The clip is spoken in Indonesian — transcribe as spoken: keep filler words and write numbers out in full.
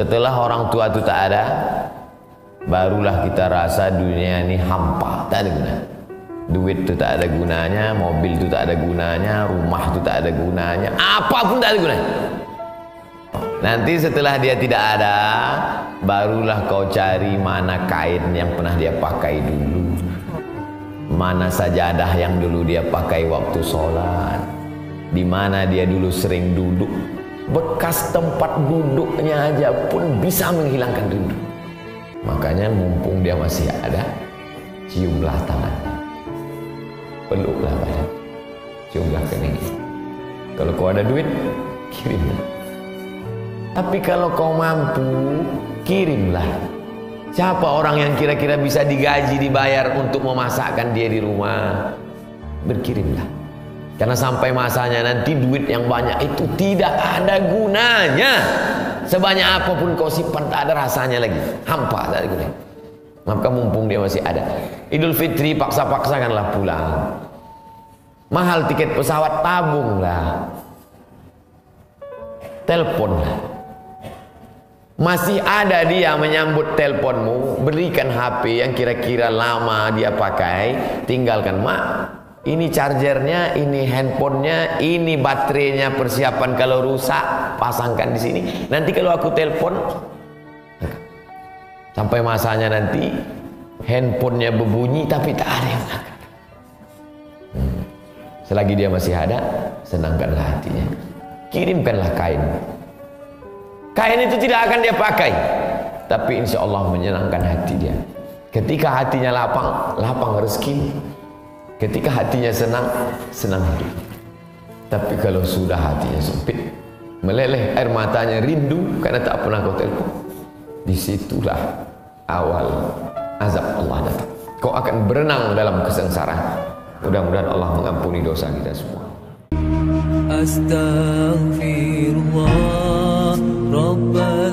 Setelah orang tua itu tak ada, barulah kita rasa dunia ini hampa, tak ada guna. Duit itu tak ada gunanya, mobil itu tak ada gunanya, rumah itu tak ada gunanya, apapun tak ada gunanya. Nanti setelah dia tidak ada, barulah kau cari mana kain yang pernah dia pakai dulu, mana sajadah yang dulu dia pakai waktu sholat, di mana dia dulu sering duduk. Bekas tempat duduknya aja pun bisa menghilangkan rindu. Makanya mumpung dia masih ada, ciumlah tangannya, peluklah badan, ciumlah keningnya. Kalau kau ada duit, kirimlah. Tapi kalau kau mampu, kirimlah. Siapa orang yang kira-kira bisa digaji, dibayar untuk memasakkan dia di rumah? Berkirimlah. Karena sampai masanya nanti duit yang banyak itu tidak ada gunanya. Sebanyak apapun kau simpan tak ada rasanya lagi. Hampa, tak ada gunanya. Maka mumpung dia masih ada, Idul Fitri paksa-paksakanlah pulang. Mahal tiket pesawat, tabunglah. Teleponlah. Masih ada dia menyambut teleponmu, berikan H P yang kira-kira lama dia pakai, tinggalkan. Mak, ini chargernya, ini handphonenya, ini baterainya, persiapan kalau rusak pasangkan di sini. Nanti kalau aku telepon, sampai masanya nanti handphonenya berbunyi tapi tak ada yang angkat. Hmm. Selagi dia masih ada, senangkanlah hatinya, kirimkanlah kain. Kain itu tidak akan dia pakai, tapi insya Allah menyenangkan hati dia. Ketika hatinya lapang, lapang rezeki. Ketika hatinya senang, senang hidup. Tapi kalau sudah hatinya sempit, meleleh air matanya rindu karena tak pernah kau telepon, disitulah awal azab Allah datang. Kau akan berenang dalam kesengsaraan. Mudah-mudahan Allah mengampuni dosa kita semua. Astaghfirullah Rabbana